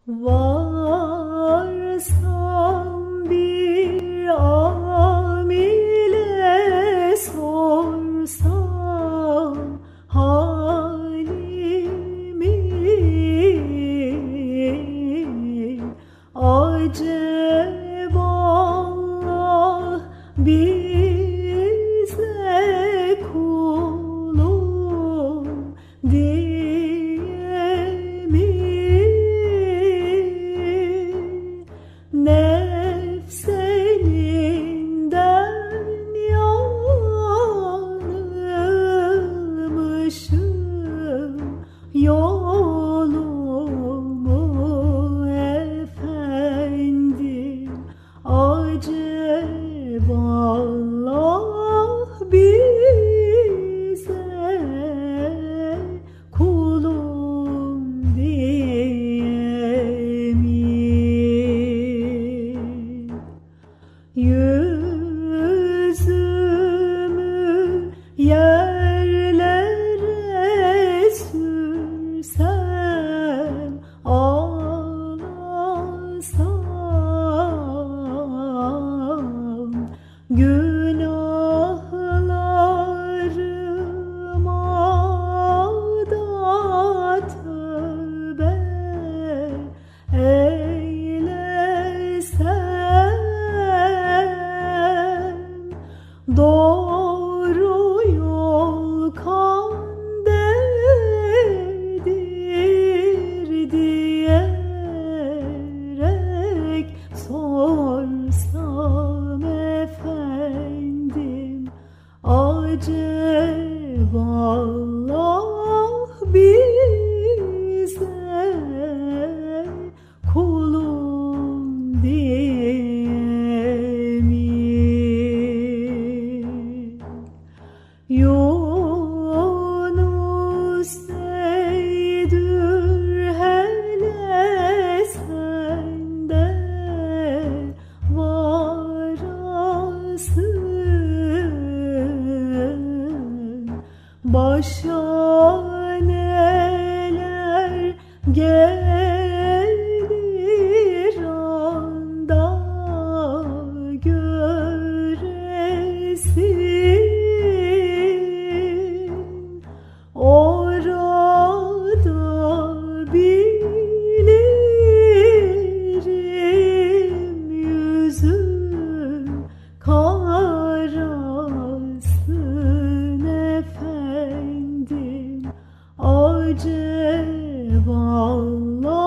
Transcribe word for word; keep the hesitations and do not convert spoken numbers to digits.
Varsam bir amile sorsam halimi, acep Allah bize kulum diye mi? Nefselinden yanılmışım, yolumu efendim, acep Allah bize kulum diye mi? Yüzümü yerlere sürsem, ağlasam, günahlarıma da tövbe eylesem, doğru yol kandedir diyerek sorsam efendim, acep Allah bize kulum diye mi? Yunus neydür hele sende varasın, başa neler gelir anda göresin, orada bilirim yüzün karasın efendim, acep Allah